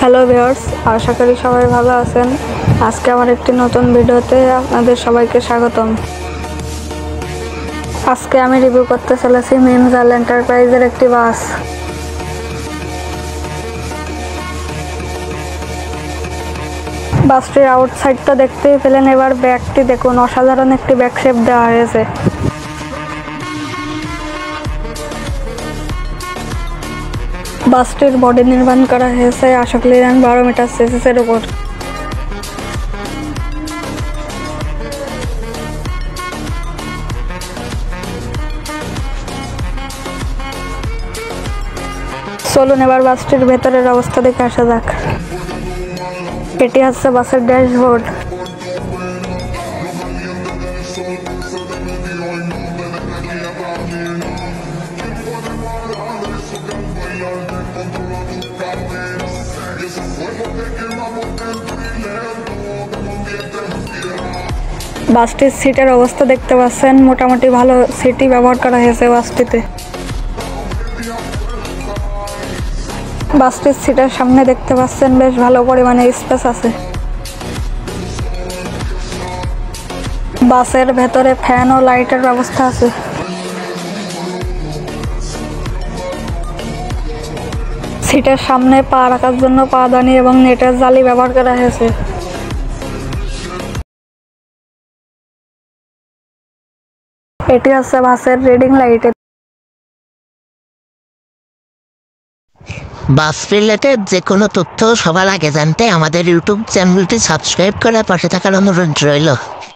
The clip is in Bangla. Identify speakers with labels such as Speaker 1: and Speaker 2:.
Speaker 1: হ্যালো ভিউয়ার্স, আশা করি সবাই ভালো আছেন। আজকে আমার একটি নতুন ভিডিওতে আপনাদের সবাইকে স্বাগতম। আজকে আমি রিভিউ করতে চলেছি মিমজাল এন্টারপ্রাইজের একটি বাস। বাসটির আউটসাইডটা দেখতেই পেলেন, এবার ব্যাগটি দেখুন, অসাধারণ একটি ব্যাক শেপ দেওয়া হয়েছে। বাসটির বডি নির্মাণ করা হয়েছে অশোক লেল্যান্ড 12 মিটার চেসিসের উপর। চলুন এবার বাসটির ভেতরের অবস্থা দেখে আসা যাক। এটি হচ্ছে বাসের ড্যাশবোর্ড। বাসটির সিটের অবস্থা দেখতে পাচ্ছেন, মোটামুটি ভালো সিটই ব্যবহার করা হয়েছে বাসটিতে। বাসটির সিটের সামনে দেখতে পাচ্ছেন বেশ ভালো পরিমাণে স্পেস আছে। বাসের ভেতরে ফ্যান ও লাইটের ব্যবস্থা আছে। সিটের সামনে পা রাখার জন্য পাদানি এবং নেটের জালি ব্যবহার করা হয়েছে। এটি হচ্ছে বাসের রিডিং লাইট।
Speaker 2: বাস রিলেটেড যে কোনো তথ্য সবার আগে জানতে আমাদের ইউটিউব চ্যানেলটি সাবস্ক্রাইব করে পাশে থাকার অনুরোধ রইল।